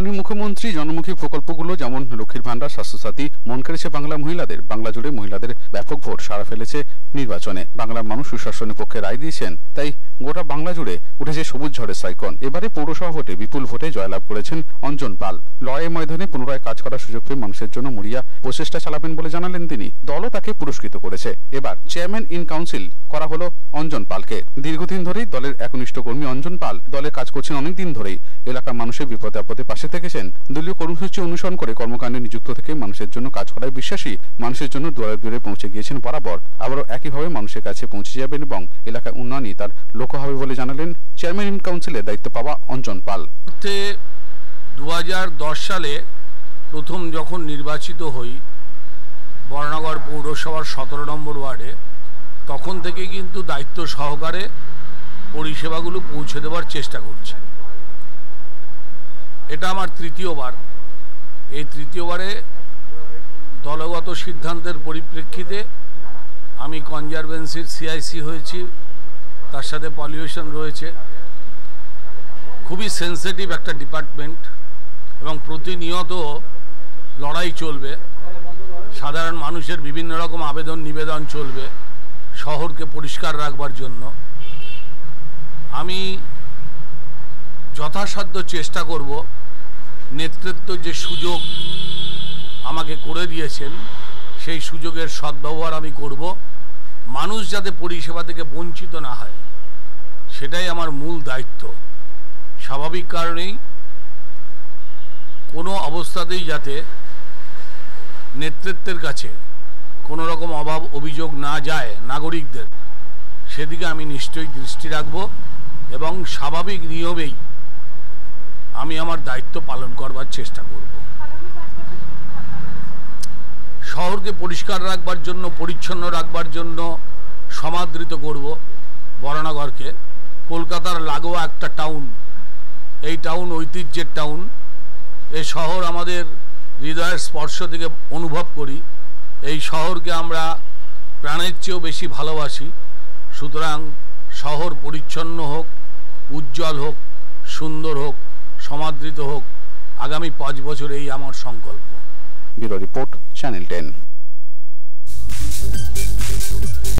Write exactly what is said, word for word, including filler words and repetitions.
মুখ্যমন্ত্রী জনমুখী প্রকল্পগুলো যেমন লক্ষ্মীর ভান্ডার, স্বাস্থ্যসাথী মন কেড়েছে বাংলা মহিলাদের। বাংলা জুড়ে মহিলাদের ব্যাপক ভোট সাড়া ফেলেছে নির্বাচনে। বাংলার মানুষ সুশাসনের পক্ষে রায় দিয়েছেন, তাই গোটা বাংলা জুড়ে উঠেছে সবুজ ঝড়ের সাইক্লোন। এবারে পৌরসভা ভোটে বিপুল ভোটে জয়লাভ করেছেন অঞ্জন পাল। লড়াই ময়দানে পুনরায় কাজ করার সুযোগ পেয়ে মানুষের জন্য মরিয়া প্রচেষ্টা চালাবেন বলে জানালেন তিনি। দলও তাকে পুরস্কৃত করেছে। এবার চেয়ারম্যান ইন কাউন্সিল করা হলো অঞ্জন পালকে। দীর্ঘদিন ধরেই দলের একনিষ্ঠ কর্মী অঞ্জন পাল দলে কাজ করছেন অনেকদিন ধরেই। এলাকার মানুষের বিপদে আপদে পাশে থেকেছেন। দলীয় কর্মসূচি অনুসরণ করে কর্মকাণ্ডে নিযুক্ত থেকে মানুষের জন্য কাজ করায় বিশ্বাসী। মানুষের জন্য দুয়ারে দুয়ারে পৌঁছে গিয়েছেন বরাবর। আবারও একইভাবে মানুষের কাছে পৌঁছে যাবেন এবং এলাকার উন্নয়নই তার লক্ষ্য হবে বলে জানালেন চেয়ারম্যান ইন কাউন্সিলের দায়িত্ব পাওয়া অঞ্জন পাল। দু হাজার দশ সালে প্রথম যখন নির্বাচিত হই বর্ণনগর পৌরসভার সতেরো নম্বর ওয়ার্ডে, তখন থেকে কিন্তু দায়িত্ব সহকারে পরিষেবাগুলো পৌঁছে দেওয়ার চেষ্টা করছি। এটা আমার তৃতীয়বার। এই তৃতীয়বারে দলগত সিদ্ধান্তের পরিপ্রেক্ষিতে আমি কনজারভেন্সির সিআইসি হয়েছি, তার সাথে পলিউশন রয়েছে। খুবই সেন্সিটিভ একটা ডিপার্টমেন্ট এবং প্রতিনিয়ত লড়াই চলবে। সাধারণ মানুষের বিভিন্ন রকম আবেদন নিবেদন চলবে শহরকে পরিষ্কার রাখবার জন্য। আমি যথাসাধ্য চেষ্টা করব নেতৃত্ব যে সুযোগ আমাকে করে দিয়েছেন সেই সুযোগের সদ্ব্যবহার আমি করব। মানুষ যাতে পরিষেবা থেকে বঞ্চিত না হয় সেটাই আমার মূল দায়িত্ব। স্বাভাবিক কারণেই কোনো অবস্থাতেই যাতে নেতৃত্বের কাছে কোনো রকম অভাব অভিযোগ না যায় নাগরিকদের, সেদিকে আমি নিশ্চয়ই দৃষ্টি রাখব এবং স্বাভাবিক নিয়মেই আমি আমার দায়িত্ব পালন করবার চেষ্টা করব। শহরকে পরিষ্কার রাখবার জন্য, পরিচ্ছন্ন রাখবার জন্য সমাদৃত করব বরানগরকে। কলকাতার লাগোয়া একটা টাউন, এই টাউন ঐতিহ্যের টাউন। এই শহর আমাদের হৃদয়ের স্পর্শ থেকে অনুভব করি। এই শহরকে আমরা প্রাণের চেয়েও বেশি ভালোবাসি। সুতরাং শহর পরিচ্ছন্ন হোক, উজ্জ্বল হোক, সুন্দর হোক, সমাদৃত হোক, আগামী পাঁচ বছর এই আমার সংকল্প। Bureau report, channel ten.